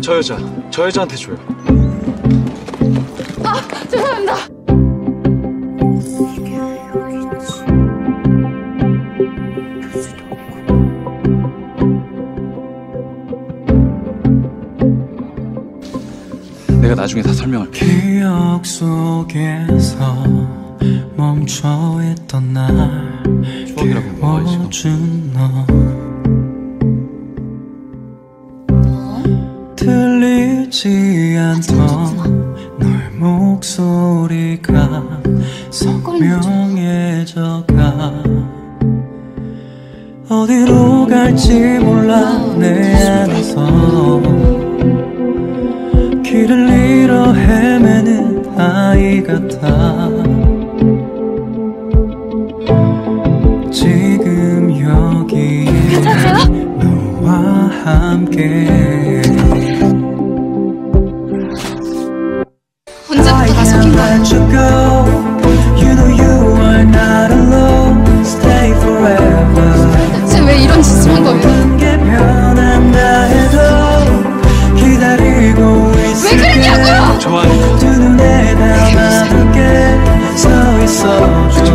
저 여자한테 줘요. 아, 죄송합니다. 내가 나중에 다 설명할게. 기억 속에서 멈춰있던 날 추억이라고 뭐가 있어? 깨워준 너 들리지 않던 너의 목소리가 선명해져가 어디로 갈지 몰라 내 안에서 길을 잃어 헤매는 아이 같아 지금 여기에 너와 함께 언제부터 나 속인 거야? 대체 왜 이런 짓을 한 거예요? 왜 그랬냐고요? 좋아하니까. 두 눈에 담아둘게 서 있어줘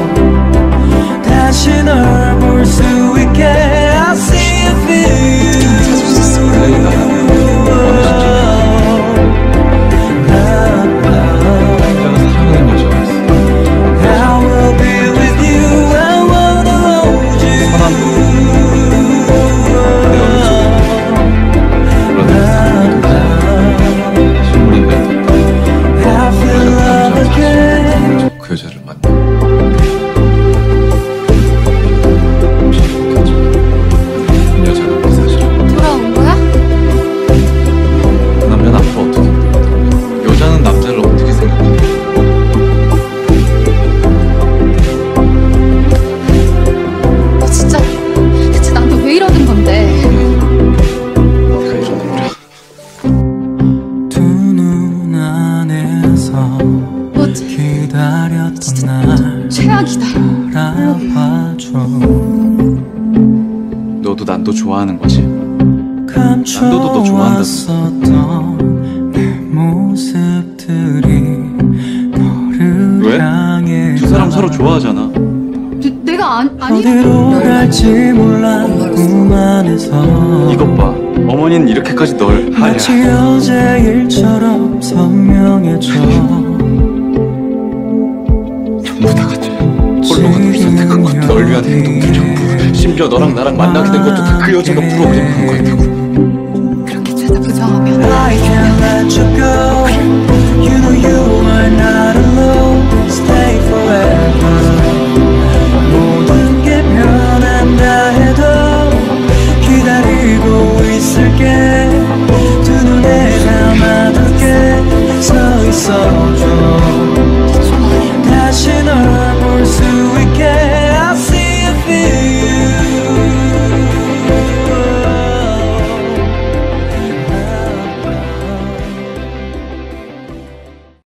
다시 널 볼 수 있게 I see you feel 그 여자를 만나. 그 여자가 그 사실. 돌아온 거야? 남자는 앞으로 어떻게 돼? 여자는 남자를 어떻게 생각해? 너 진짜 대체 나한테 왜 이러는 건데? 내가 이러는 거야. 두 눈 안에서 뭐지? 기다렸던 날 최악이다. 알아봐줘 너도 난도 좋아하는 거지? 감춰왔었던 너 좋아한다면서. 내 모습들이 너를 왜? 향해 두 사람 서로 좋아하잖아. 내가 아니야? 어디로 갈지 몰라 꿈 안에서 이것 봐. 어머니는 이렇게까지 널 마치 어제 일처럼 선명해져 전부 다 같아. 홀로 가기 선택한 것도 널 위한 행동들 전부. 심지어 너랑 나랑 만나게 된 것도 다 그 여자가 프로그램한 거였다고. 그렇게 죄다 부정하면 I can't let